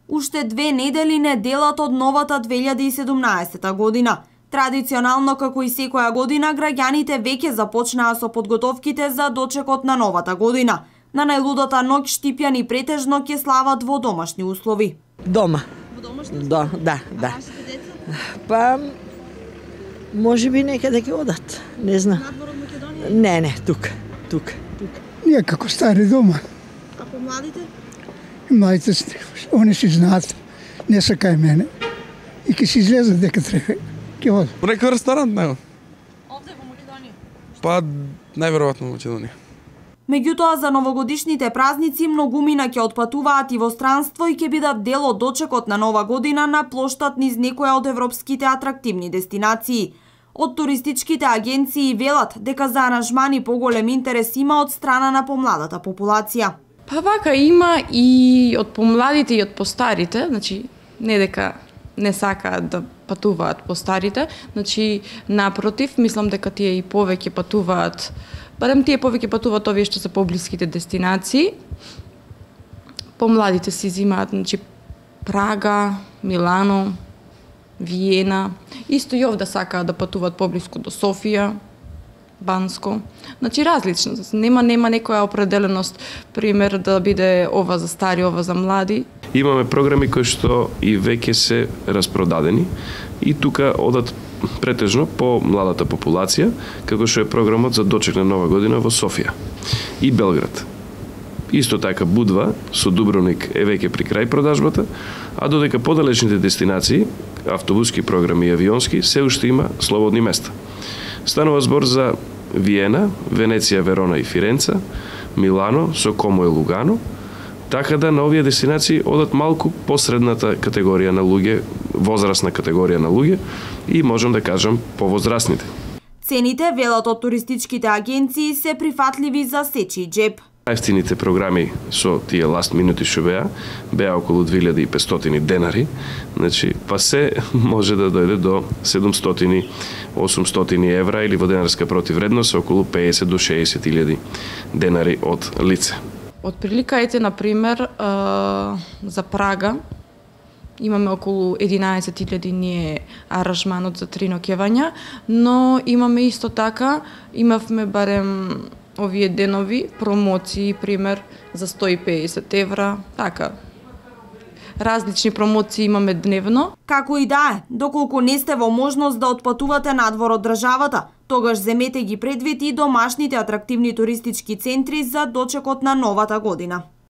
Уште 2 недели не делат од новата 2017 година. Традиционално, како и секоја година, граѓаните веќе започнаа со подготовките за дочекот на новата година. На најлудата ноќ штипјани претежно ќе слават во домашни услови. Дома. Во домашни услови? Да. Па, може би некаде ќе одат, не знам. Надвор од Македонија? Не, тук. Ние како стари дома. А по младите? Младите, они си знаат, не са кај мене. И ќе си излезат дека треба. Ќе одат. Во некој ресторант, него. Овде во Македонија? Па, најверојатно во Македонија. Меѓутоа, за новогодишните празници многумина ќе отпатуваат и во странство и ќе бидат дел од дочекот на Нова година на плоштад низ некоја од европските атрактивни дестинации. Од туристичките агенции велат дека за аранжмани поголем интерес има од страна на помладата популација. Па вака има и од помладите и од постарите, значи не дека не сакаат да патуваат постарите, значи напротив, мислам дека тие и повеќе патуваат, барем тие повеќе патуваат овие што се поблиските дестинации. Помладите си зимаат, значи Прага, Милано, Виена, исто и овде сакаат да патуваат поблиску до Софија, Банско. Значи различно, нема некоја определеност, пример да биде ова за стари, ова за млади. Имаме програми кои што и веќе се распродадени и тука одат претежно по младата популација, како што е програмот за дочек на Нова година во Софија и Белград. Исто така Будва со Дубровник е веќе при крај продажбата, а додека подалечните дестинации, автобуски програми и авионски, се уште има слободни места. Станува збор за Виена, Венеција, Верона и Фиренца, Милано со Комо и Лугано, така да на овие дестинации одат малку посредната категорија на луѓе, возрастна категорија на луѓе и можам да кажам повозрастните. Цените, велат од туристичките агенции, се прифатливи за сечи джеб. Најефтините програми со тие last minute што беа околу 2500 денари, значи па се може да дојде до 700-800 евра или во денарска противредност околу 50 до 60.000 денари од лице. Од приликаите, например, за Прага, имаме околу 11.000 ние аранжманот за 3 ноќевања, но имаме исто така, имавме барем овие денови промоции, пример, за 150 евра, така. Различни промоции имаме дневно. Како и да е, доколку не сте во можност да отпатувате надвор од државата, тогаш земете ги предвид и домашните атрактивни туристички центри за дочекот на новата година.